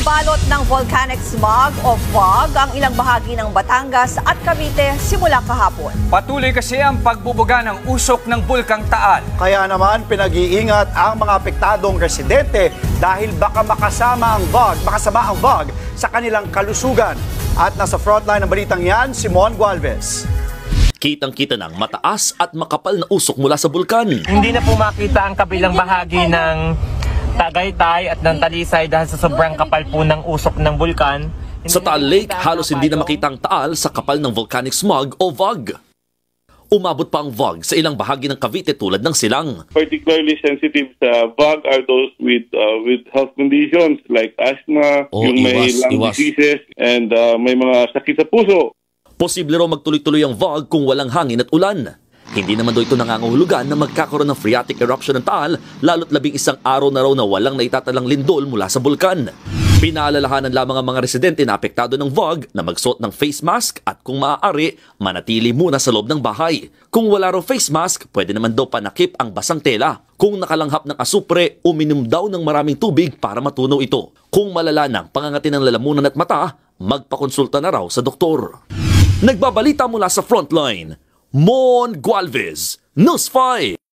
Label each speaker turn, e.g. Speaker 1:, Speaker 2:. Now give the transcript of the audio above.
Speaker 1: Binabalot ng volcanic smog o fog ang ilang bahagi ng Batangas at Cavite simula kahapon.
Speaker 2: Patuloy kasi ang pagbubuga ng usok ng Bulkang Taal.
Speaker 3: Kaya naman pinag-iingat ang mga apektadong residente dahil baka makasama ang fog sa kanilang kalusugan. At nasa frontline ng balitang yan, Simon Gualvez.
Speaker 4: Kitang-kita ng mataas at makapal na usok mula sa bulkan.
Speaker 5: Hindi na po makita ang kabilang bahagi ng Tagaytay at ng Talisay dahil sa sobrang kapal po ng usok ng bulkan.
Speaker 4: Sa Taal Lake, halos hindi na makita ang taal sa kapal ng volcanic smog o VOG. Umabot pa ang VOG sa ilang bahagi ng Cavite tulad ng Silang.
Speaker 6: Particularly sensitive sa VOG are those with health conditions like asthma, yung may lung diseases, and may mga sakit sa puso.
Speaker 4: Posible raw magtuloy-tuloy ang VOG kung walang hangin at ulan. Hindi naman daw ito nangangahulugan na magkakaroon ng phreatic eruption ng Taal, lalo't 11 araw na raw na walang naitatalang lindol mula sa bulkan. Pinaalalahanan lamang ang mga residente na apektado ng VOG na magsuot ng face mask at kung maaari, manatili muna sa loob ng bahay. Kung wala raw face mask, pwede naman daw panakip ang basang tela. Kung nakalanghap ng asupre, uminom daw ng maraming tubig para matunaw ito. Kung malala ng pangangati ng lalamunan at mata, magpakonsulta na raw sa doktor. Nagbabalita mula sa frontline, Mon Gualvez, News 5.